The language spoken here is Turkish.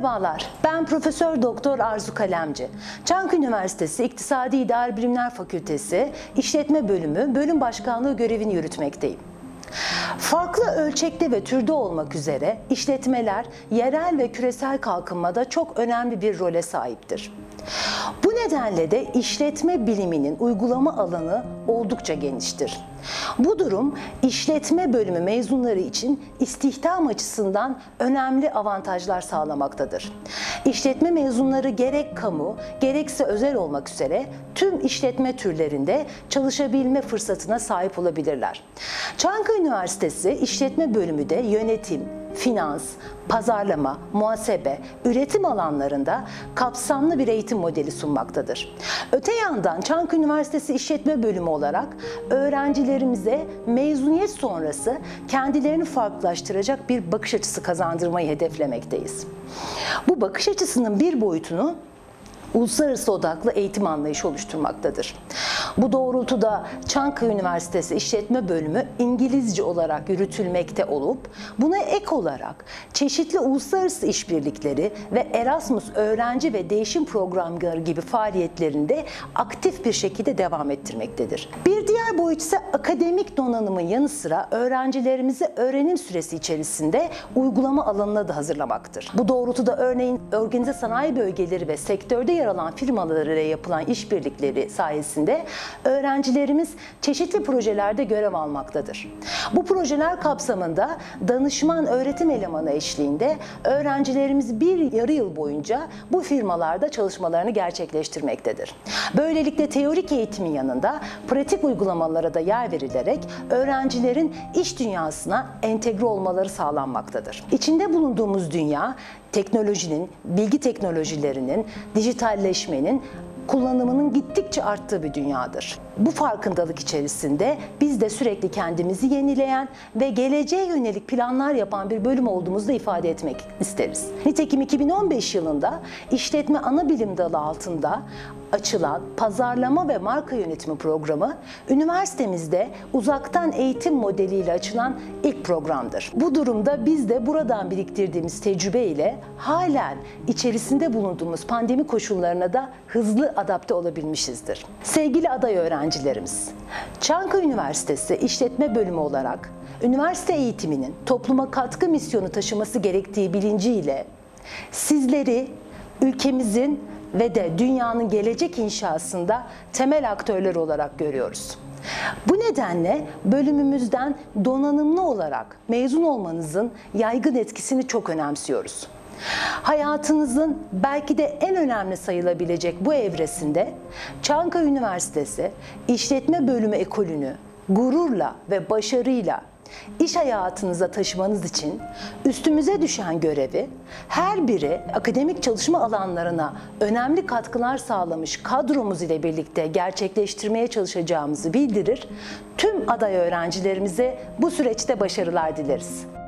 Merhabalar, ben Profesör Doktor Arzu Kalemci. Çankırı Üniversitesi İktisadi İdari Bilimler Fakültesi İşletme Bölümü Bölüm Başkanlığı görevini yürütmekteyim. Farklı ölçekte ve türde olmak üzere işletmeler yerel ve küresel kalkınmada çok önemli bir role sahiptir. Bu nedenle de işletme biliminin uygulama alanı oldukça geniştir. Bu durum işletme bölümü mezunları için istihdam açısından önemli avantajlar sağlamaktadır. İşletme mezunları gerek kamu, gerekse özel olmak üzere tüm işletme türlerinde çalışabilme fırsatına sahip olabilirler. Çankırı Üniversitesi İşletme Bölümü de yönetim, finans, pazarlama, muhasebe, üretim alanlarında kapsamlı bir eğitim modeli sunmaktadır. Öte yandan Çankırı Üniversitesi İşletme Bölümü olarak öğrencilerimize mezuniyet sonrası kendilerini farklılaştıracak bir bakış açısı kazandırmayı hedeflemekteyiz. Bu bakış açısının bir boyutunu uluslararası odaklı eğitim anlayışı oluşturmaktadır. Bu doğrultuda Çankırı Üniversitesi İşletme Bölümü İngilizce olarak yürütülmekte olup buna ek olarak çeşitli uluslararası işbirlikleri ve Erasmus öğrenci ve değişim programları gibi faaliyetlerinde aktif bir şekilde devam ettirmektedir. Bir diğer boyut ise akademik donanımın yanı sıra öğrencilerimizi öğrenim süresi içerisinde uygulama alanına da hazırlamaktır. Bu doğrultuda örneğin organize sanayi bölgeleri ve sektörde yer alan firmalarıyla yapılan işbirlikleri sayesinde öğrencilerimiz çeşitli projelerde görev almaktadır. Bu projeler kapsamında danışman öğretim elemanı eşliğinde öğrencilerimiz bir yarı yıl boyunca bu firmalarda çalışmalarını gerçekleştirmektedir. Böylelikle teorik eğitimin yanında pratik uygulamalara da yer verilerek öğrencilerin iş dünyasına entegre olmaları sağlanmaktadır. İçinde bulunduğumuz dünya teknolojinin, bilgi teknolojilerinin, dijitalleşmenin kullanımının gittikçe arttığı bir dünyadır. Bu farkındalık içerisinde biz de sürekli kendimizi yenileyen ve geleceğe yönelik planlar yapan bir bölüm olduğumuzu da ifade etmek isteriz. Nitekim 2015 yılında işletme ana bilim dalı altında açılan pazarlama ve marka yönetimi programı üniversitemizde uzaktan eğitim modeliyle açılan ilk programdır. Bu durumda biz de buradan biriktirdiğimiz tecrübe ile halen içerisinde bulunduğumuz pandemi koşullarına da hızlı adapte olabilmişizdir. Sevgili aday öğrencilerimiz, Çankırı Üniversitesi İşletme Bölümü olarak üniversite eğitiminin topluma katkı misyonu taşıması gerektiği bilinciyle sizleri ülkemizin ve de dünyanın gelecek inşasında temel aktörler olarak görüyoruz. Bu nedenle bölümümüzden donanımlı olarak mezun olmanızın yaygın etkisini çok önemsiyoruz. Hayatınızın belki de en önemli sayılabilecek bu evresinde Çankırı Üniversitesi İşletme Bölümü ekolünü gururla ve başarıyla İş hayatınıza taşımanız için üstümüze düşen görevi her biri akademik çalışma alanlarına önemli katkılar sağlamış kadromuz ile birlikte gerçekleştirmeye çalışacağımızı bildirir. Tüm aday öğrencilerimize bu süreçte başarılar dileriz.